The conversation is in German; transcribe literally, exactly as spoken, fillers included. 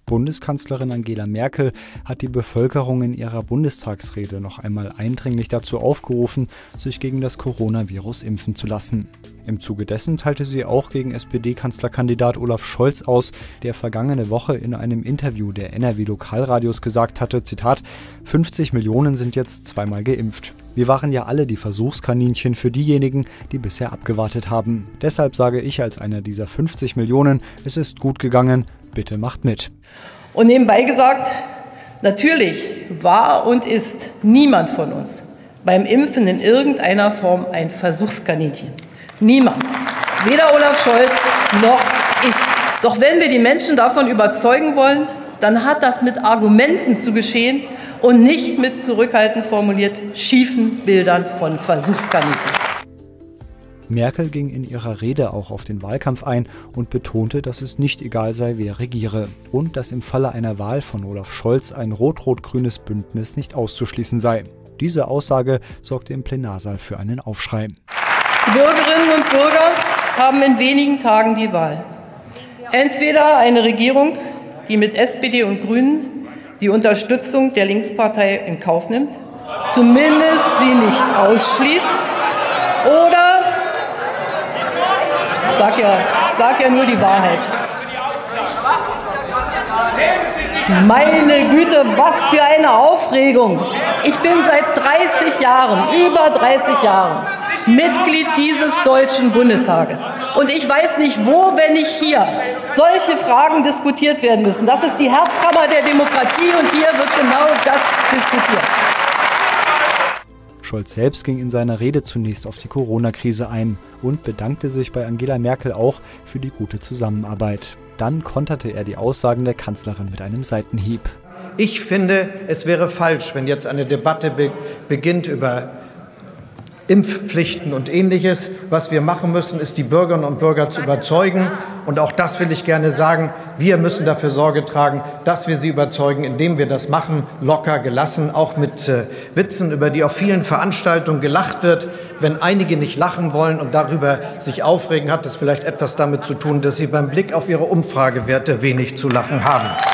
Bundeskanzlerin Angela Merkel hat die Bevölkerung in ihrer Bundestagsrede noch einmal eindringlich dazu aufgerufen, sich gegen das Coronavirus impfen zu lassen. Im Zuge dessen teilte sie auch gegen S P D-Kanzlerkandidat Olaf Scholz aus, der vergangene Woche in einem Interview der N R W-Lokalradios gesagt hatte, Zitat, fünfzig Millionen sind jetzt zweimal geimpft. Wir waren ja alle die Versuchskaninchen für diejenigen, die bisher abgewartet haben. Deshalb sage ich als einer dieser fünfzig Millionen, es ist gut gegangen, bitte macht mit. Und nebenbei gesagt, natürlich war und ist niemand von uns beim Impfen in irgendeiner Form ein Versuchskaninchen. Niemand. Weder Olaf Scholz noch ich. Doch wenn wir die Menschen davon überzeugen wollen, dann hat das mit Argumenten zu geschehen und nicht mit zurückhaltend formuliert schiefen Bildern von Versuchskaninchen. Merkel ging in ihrer Rede auch auf den Wahlkampf ein und betonte, dass es nicht egal sei, wer regiere. Und dass im Falle einer Wahl von Olaf Scholz ein rot-rot-grünes Bündnis nicht auszuschließen sei. Diese Aussage sorgte im Plenarsaal für einen Aufschrei. Die Bürgerinnen und Bürger haben in wenigen Tagen die Wahl. Entweder eine Regierung, die mit S P D und Grünen die Unterstützung der Linkspartei in Kauf nimmt, zumindest sie nicht ausschließt, oder, ich sag ja, ich sag ja nur die Wahrheit. Meine Güte, was für eine Aufregung! Ich bin seit dreißig Jahren, über dreißig Jahren, Mitglied dieses Deutschen Bundestages. Und ich weiß nicht, wo, wenn nicht hier, solche Fragen diskutiert werden müssen. Das ist die Herzkammer der Demokratie und hier wird genau das diskutiert. Scholz selbst ging in seiner Rede zunächst auf die Corona-Krise ein und bedankte sich bei Angela Merkel auch für die gute Zusammenarbeit. Dann konterte er die Aussagen der Kanzlerin mit einem Seitenhieb. Ich finde, es wäre falsch, wenn jetzt eine Debatte be- beginnt über Impfpflichten und Ähnliches. Was wir machen müssen, ist, die Bürgerinnen und Bürger zu überzeugen. Und auch das will ich gerne sagen. Wir müssen dafür Sorge tragen, dass wir sie überzeugen, indem wir das machen, locker, gelassen, auch mit äh, Witzen, über die auf vielen Veranstaltungen gelacht wird. Wenn einige nicht lachen wollen und darüber sich aufregen, hat das vielleicht etwas damit zu tun, dass sie beim Blick auf ihre Umfragewerte wenig zu lachen haben.